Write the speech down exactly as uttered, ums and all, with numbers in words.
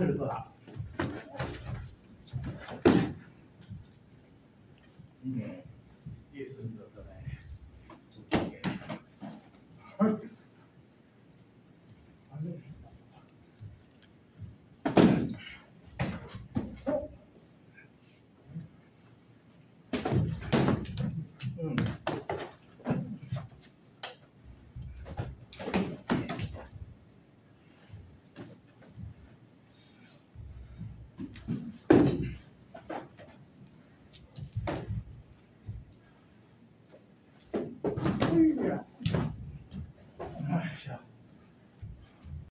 それでは。いいね。いい数字だったね。はい。うん。よいしょ。